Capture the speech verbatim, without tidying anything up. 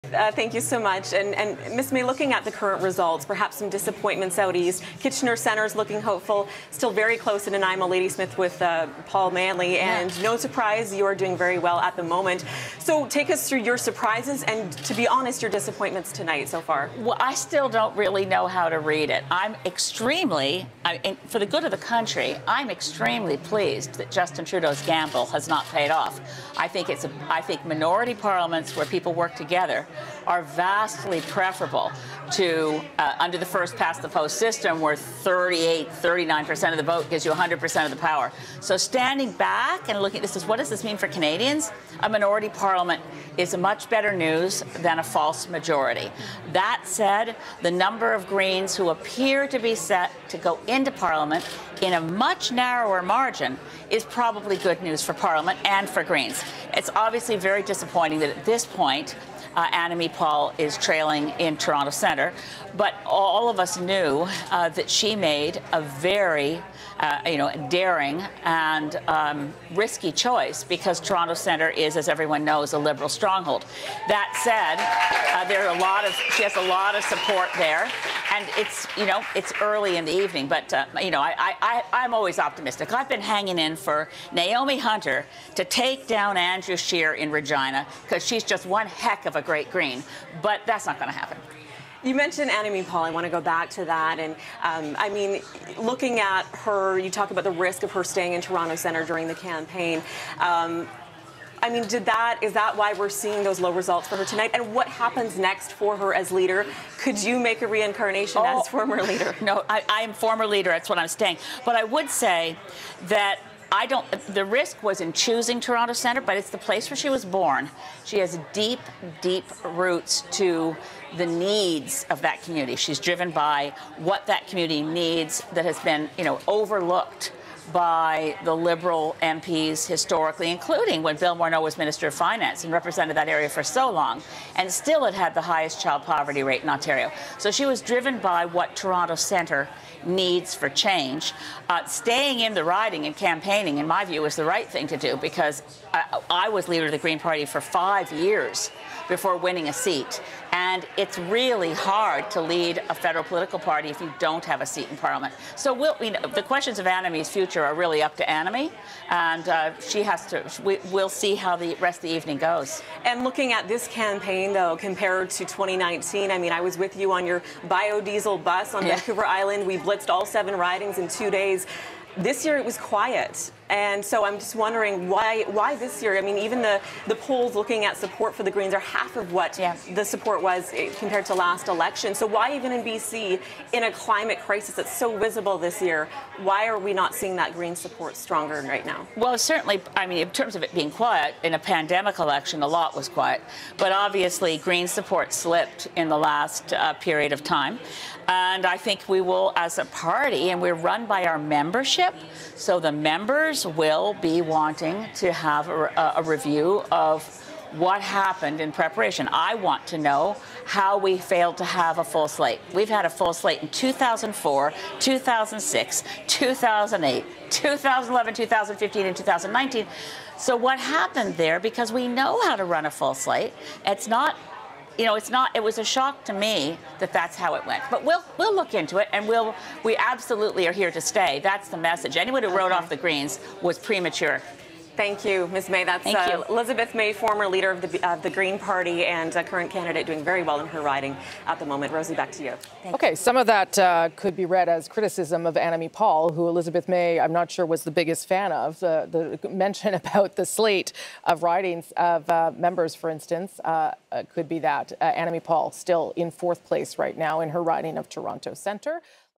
Uh, thank you so much. And, and Miz May, looking at the current results, perhaps some disappointments out east. Kitchener Centre's looking hopeful, still very close in Nanaimo, Ladysmith with uh, Paul Manley. And yeah. no surprise, you are doing very well at the moment. So take us through your surprises and, to be honest, your disappointments tonight so far. Well, I still don't really know how to read it. I'm extremely, I, for the good of the country, I'm extremely pleased that Justin Trudeau's gamble has not paid off. I think it's a, I think minority parliaments where people work together are vastly preferable to uh, under the first past the post system where thirty-eight, thirty-nine percent of the vote gives you one hundred percent of the power. So standing back and looking at this is what does this mean for Canadians? A minority parliament is a much better news than a false majority. That said, the number of Greens who appear to be set to go into Parliament in a much narrower margin is probably good news for Parliament and for Greens. It's obviously very disappointing that at this point Uh, Annamie Paul is trailing in Toronto Centre, but all of us knew uh, that she made a very, uh, you know, daring and um, risky choice because Toronto Centre is, as everyone knows, a Liberal stronghold. That said, uh, there are a lot of, she has a lot of support there, and it's, you know, it's early in the evening, but, uh, you know, I, I, I'm always optimistic. I've been hanging in for Naomi Hunter to take down Andrew Scheer in Regina because she's just one heck of a great Green, but that's not going to happen. You mentioned Annamie Paul. I want to go back to that. And um, I mean, looking at her, you talk about the risk of her staying in Toronto Centre during the campaign. Um, I mean, did that, is that why we're seeing those low results for her tonight? And what happens next for her as leader? Could you make a reincarnation oh, as former leader? No, I, I am former leader. That's what I'm saying. But I would say that I don't, the risk was in choosing Toronto Centre, but it's the place where she was born. She has deep, deep roots to the needs of that community. She's driven by what that community needs that has been, you know, overlooked by the Liberal M Ps historically, including when Bill Morneau was Minister of Finance and represented that area for so long. And still it had the highest child poverty rate in Ontario. So she was driven by what Toronto Centre needs for change. Uh, staying in the riding and campaigning, in my view, is the right thing to do because I, I was leader of the Green Party for five years before winning a seat. And it's really hard to lead a federal political party if you don't have a seat in Parliament. So we'll, you know, the questions of Annamie's future are really up to Annamie, and uh, she has to. We, we'll see how the rest of the evening goes. And looking at this campaign, though, compared to twenty nineteen, I mean, I was with you on your biodiesel bus on yeah. Vancouver Island. We blitzed all seven ridings in two days. This year it was quiet. And so I'm just wondering why why this year? I mean, even the, the polls looking at support for the Greens are half of what yeah. the support was compared to last election. So why even in B C, in a climate crisis that's so visible this year, why are we not seeing that Green support stronger right now? Well, certainly, I mean, in terms of it being quiet, in a pandemic election, a lot was quiet. But obviously, Green support slipped in the last uh, period of time. And I think we will, as a party, and we're run by our membership, so the members will be wanting to have a, a review of what happened in preparation. I want to know how we failed to have a full slate. We've had a full slate in two thousand four, two thousand six, two thousand eight, two thousand eleven, two thousand fifteen, and two thousand nineteen. So what happened there, because we know how to run a full slate, it's not You know, it's not. It was a shock to me that that's how it went. But we'll we'll look into it, and we'll we absolutely are here to stay. That's the message. Anyone who okay. wrote off the Greens was premature. Thank you, Miz May. That's Thank uh, you. Elizabeth May, former leader of the of the Green Party and a current candidate, doing very well in her riding at the moment. Rosie, back to you. Thank okay, you. Some of that uh, could be read as criticism of Annamie Paul, who Elizabeth May, I'm not sure, was the biggest fan of. The, the mention about the slate of ridings of uh, members, for instance, uh, uh, could be that. Uh, Annamie Paul still in fourth place right now in her riding of Toronto Centre.